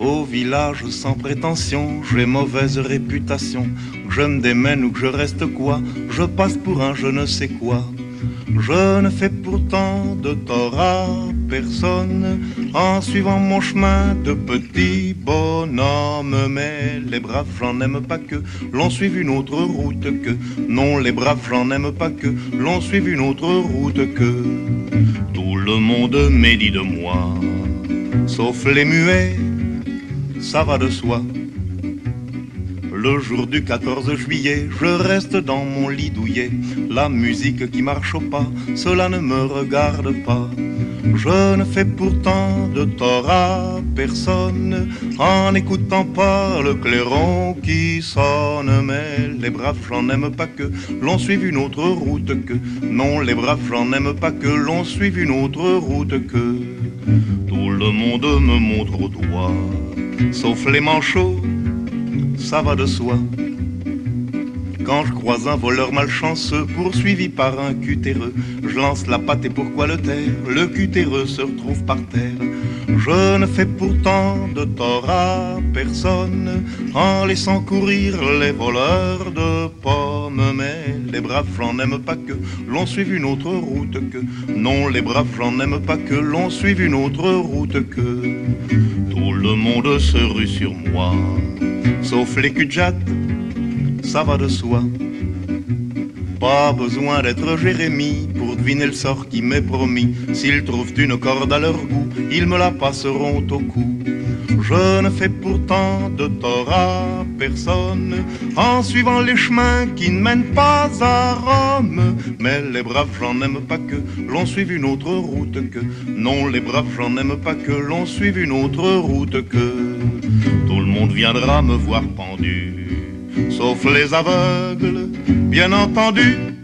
Au village sans prétention, j'ai mauvaise réputation. Que je me démène ou que je reste quoi, je passe pour un je ne sais quoi. Je ne fais pourtant de tort à personne en suivant mon chemin de petit bonhomme. Mais les braves, j'en aime pas que l'on suive une autre route que. Non, les braves, j'en aime pas que l'on suive une autre route que. Tout le monde médit de moi, sauf les muets, ça va de soi. Le jour du 14 juillet, je reste dans mon lit douillet. La musique qui marche au pas, cela ne me regarde pas. Je ne fais pourtant de tort à personne en n'écoutant pas le clairon qui sonne. Mais les braves, j'en aime pas que l'on suive une autre route que. Non, les braves, j'en aime pas que l'on suive une autre route que. Tout le monde me montre au doigt, sauf les manchots, ça va de soi. Quand je croise un voleur malchanceux poursuivi par un cutéreux, je lance la patte et pourquoi le taire? Le cutéreux se retrouve par terre. Je ne fais pourtant de tort à personne en laissant courir les voleurs de pommes. Mais les braves, j'en aime pas que l'on suive une autre route que. Non, les braves, j'en aime pas que l'on suive une autre route que. Tout le monde se rue sur moi, sauf les cul-de-jatte, ça va de soi. Pas besoin d'être Jérémie pour deviner le sort qui m'est promis. S'ils trouvent une corde à leur goût, ils me la passeront au cou. Je ne fais pourtant de tort à personne en suivant les chemins qui ne mènent pas à Rome. Mais les braves, j'en aime pas que l'on suive une autre route que. Non, les braves, j'en aime pas que l'on suive une autre route que. Tout le monde viendra me voir pendu, sauf les aveugles, bien entendu.